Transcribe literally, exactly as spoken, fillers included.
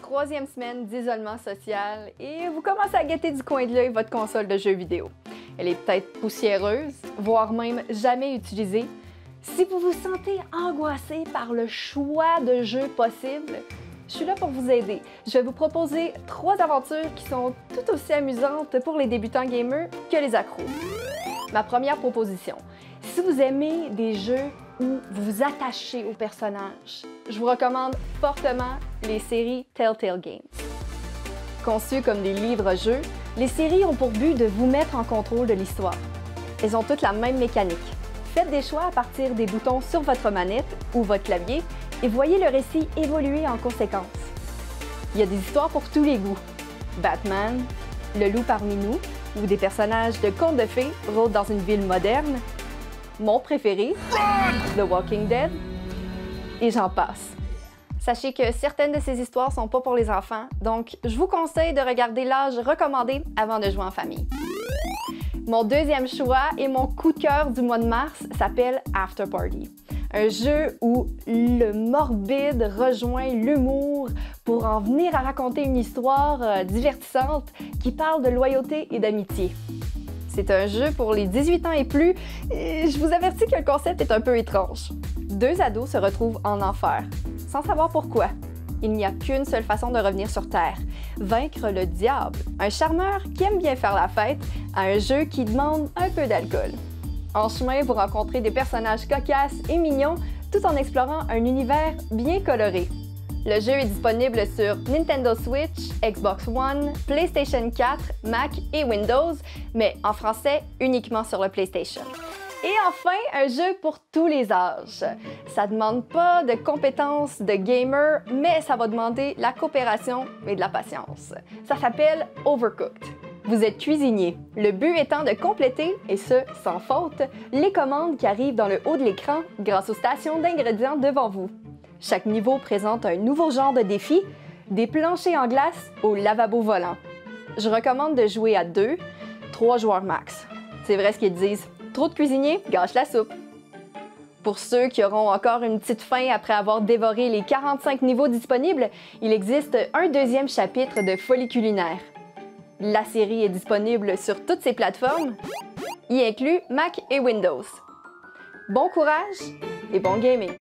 troisième semaine d'isolement social et vous commencez à guetter du coin de l'œil votre console de jeux vidéo. Elle est peut-être poussiéreuse, voire même jamais utilisée. Si vous vous sentez angoissé par le choix de jeux possibles, je suis là pour vous aider. Je vais vous proposer trois aventures qui sont tout aussi amusantes pour les débutants gamers que les accros. Ma première proposition, si vous aimez des jeux où vous vous attachez aux personnages, je vous recommande fortement les séries Telltale Games. Conçues comme des livres-jeux, les séries ont pour but de vous mettre en contrôle de l'histoire. Elles ont toutes la même mécanique. Faites des choix à partir des boutons sur votre manette ou votre clavier et voyez le récit évoluer en conséquence. Il y a des histoires pour tous les goûts. Batman, le loup parmi nous, ou des personnages de contes de fées rôdent dans une ville moderne. Mon préféré, The Walking Dead, et j'en passe. Sachez que certaines de ces histoires sont pas pour les enfants, donc je vous conseille de regarder l'âge recommandé avant de jouer en famille. Mon deuxième choix et mon coup de cœur du mois de mars s'appelle After Party. Un jeu où le morbide rejoint l'humour pour en venir à raconter une histoire euh, divertissante qui parle de loyauté et d'amitié. C'est un jeu pour les dix-huit ans et plus, et je vous avertis que le concept est un peu étrange. Deux ados se retrouvent en enfer, sans savoir pourquoi. Il n'y a qu'une seule façon de revenir sur Terre, vaincre le diable, un charmeur qui aime bien faire la fête, à un jeu qui demande un peu d'alcool. En chemin, vous rencontrez des personnages cocasses et mignons, tout en explorant un univers bien coloré. Le jeu est disponible sur Nintendo Switch, Xbox One, PlayStation quatre, Mac et Windows, mais en français uniquement sur le PlayStation. Et enfin, un jeu pour tous les âges. Ça ne demande pas de compétences de gamer, mais ça va demander la coopération et de la patience. Ça s'appelle Overcooked. Vous êtes cuisinier, le but étant de compléter, et ce sans faute, les commandes qui arrivent dans le haut de l'écran grâce aux stations d'ingrédients devant vous. Chaque niveau présente un nouveau genre de défi, des planchers en glace au lavabo volant. Je recommande de jouer à deux, trois joueurs max. C'est vrai ce qu'ils disent, trop de cuisiniers gâchent la soupe. Pour ceux qui auront encore une petite faim après avoir dévoré les quarante-cinq niveaux disponibles, il existe un deuxième chapitre de Folie culinaire. La série est disponible sur toutes ces plateformes, y inclut Mac et Windows. Bon courage et bon gaming!